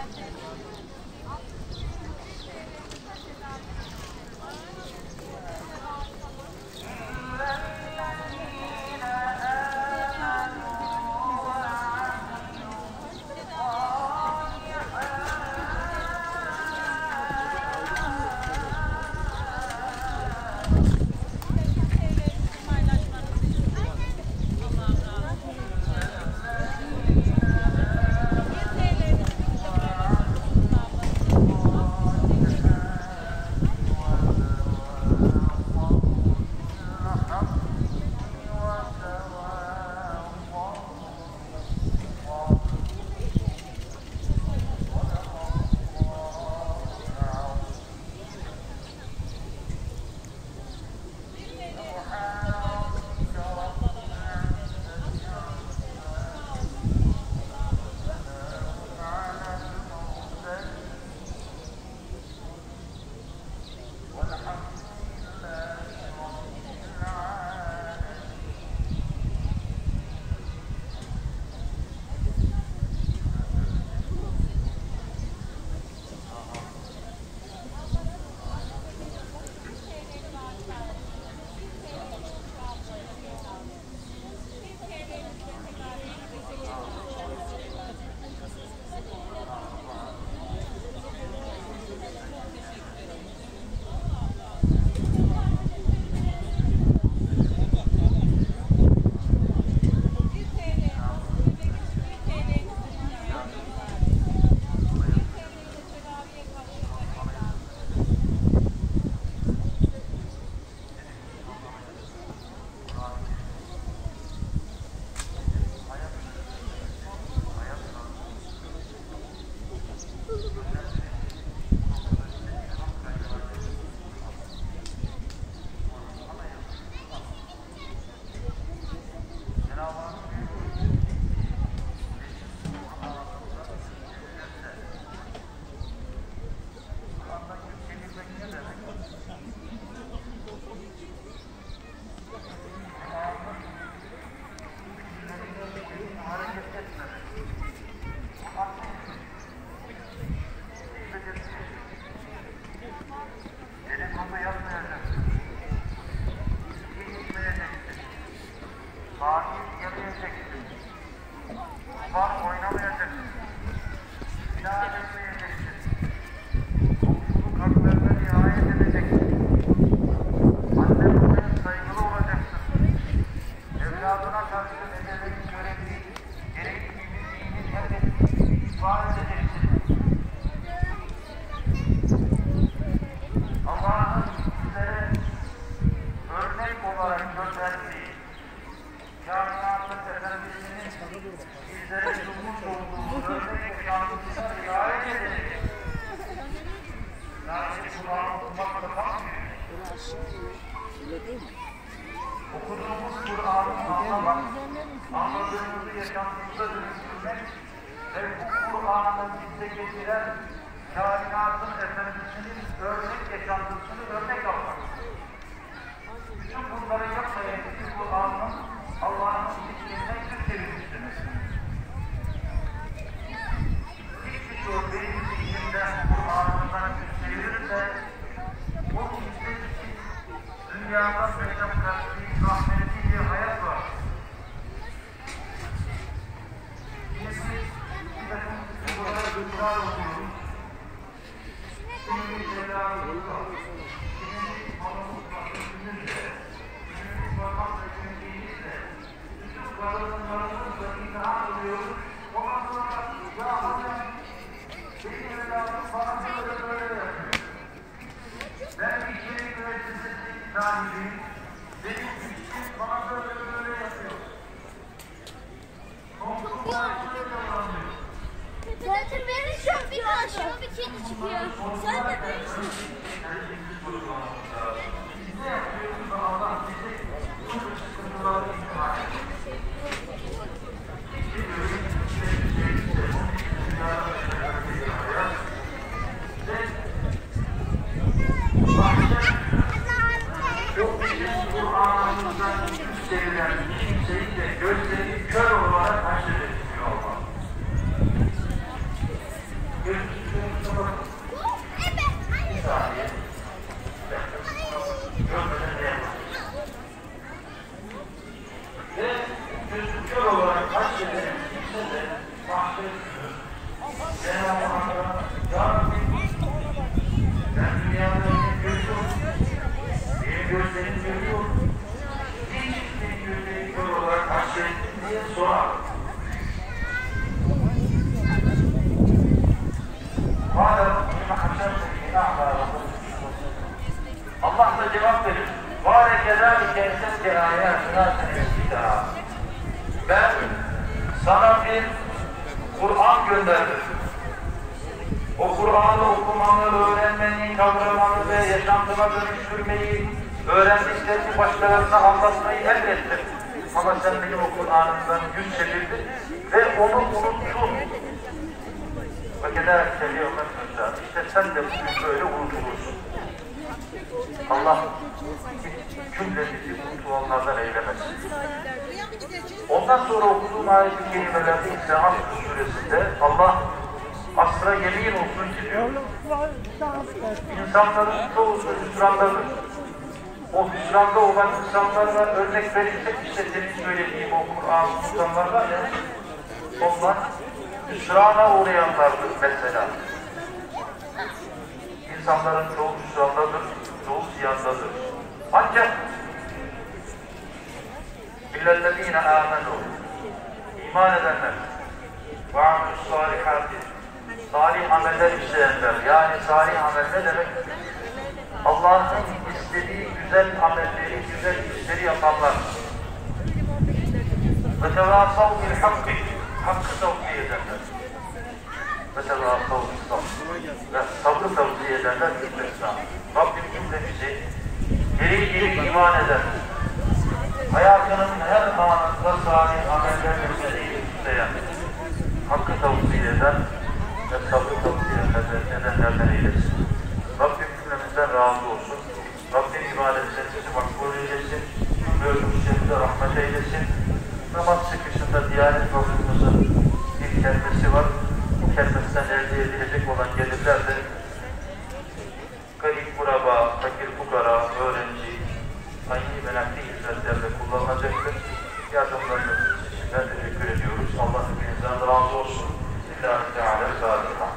Okuduğumuz Kur'an'ı anlamak, anladığımızı yaşantımıza dönüştürmek ve bu Kur'an'ı bize getiren kainatın efendisinin örnek yaşantısını örnek almak. Bütün bunları yapmayan bir Kur'an'ın Allah'ın zikrine yüz çevirmişsiniz. Hiçbir şey benim zihnimden Kur'an'ından yüz çevirirse o kimse için dünyada meşakkatli, rahmetli bir hayat var. Biz bir takım buralara gönüller oluyoruz. Şimdi Celal'ımız var. Şimdi Hanım'ın mahkesimizle, şimdi Bakan Hükümeti'yle, bütün varlıklarımızla imtihan ediyoruz. Ondan sonra ya hocam, benim evladım bana böyle yapıyor. Ben bir içerik üreticisi sahibiyim. Benim için bana böyle yapıyor. Komşumlar şöyle yapıyor. Zaten benim şu an bir aşağı bir kedi çıkıyor. Sen de böylesin. Biz ne yapıyoruz da Allah bizi bu sıkıntıları imtihan ediyor. Çok bizim Kur'an'ımızdan gösterilen kimseyi de gözleri kör olarak haşret etmiyor Allah. Gözünüzü kapatın. Bir saniye. Görmeden ne yapalım? Ve gözü kör olarak kaç yere gitse de mahşer günü Cenab-ı Hakk'a Ya Rabbi ben dünyada görüyorum. Benim gözlerim görüyor. Hiç benim gözlerim kör olarak kaç yere gittim diye sorar. Allah da cevap verir. Vâle kezâlike eseske âyâtına senesiddâ. Ben sana bir Kur'an gönderdim. O Kur'an'ı okumanı, öğrenmeni, kavramanı ve yaşantına dönüştürmeyi, öğrendiklerini başkalarına anlatmayı emrettim. Ama sen benim o Kur'an'ımdan yüz çevirdin ve onu unuttun. Ve kederek geliyor mesela. İşte sen de bugün böyle unutulursun. Allah cümlemizi unutulanlardan eylemesin. Ondan sonra okuduğum ayet-i kerimelerde ise Asr suresinde Allah asra yemin olsun ki diyor. İnsanların çoğusu hüsrandadır. O hüsranda olan insanlarla örnek verirsek işte senin söylediğim o Kur'an tutanlar var ya, onlar hüsrana uğrayanlardır mesela. İnsanların çoğu hüsrandadır, çoğu ziyandadır. Ancak illellezîne âmenû iman edenler ve amilussâlihâti salih ameller işleyenler, yani salih amel ne demek? Allah'ın istediği güzel amelleri, güzel işleri yapanlar ve tevâsav bil hakkı, hakkı tavsiye edenler ve tevâsav bil sabr ve sabrı tavsiye edenler müstesna. Rabbim cümlemizi geri geri iman eder, hayatının her anında salih amellerle meseleyi isteyen, hakkı tavsiye eden ve sabrı tavsiye edenlerden eylesin. Rabbim cümlemizden razı olsun. Rabbim ibadetlerimizi makbul eylesin. Ölmüşlerimize rahmet eylesin. Namaz çıkışında Diyanet Vakfımızın bir kelimesi var. Bu kelimesinden elde edilecek olan gelirler de garip, kuraba, fakir, fukara, öğrenci, aynı ve nakli hizmetlerde kullanılacaktır. Yardımlarınız için teşekkür ediyoruz. Allah hepinizden razı olsun. Lillahi Teala Fatiha.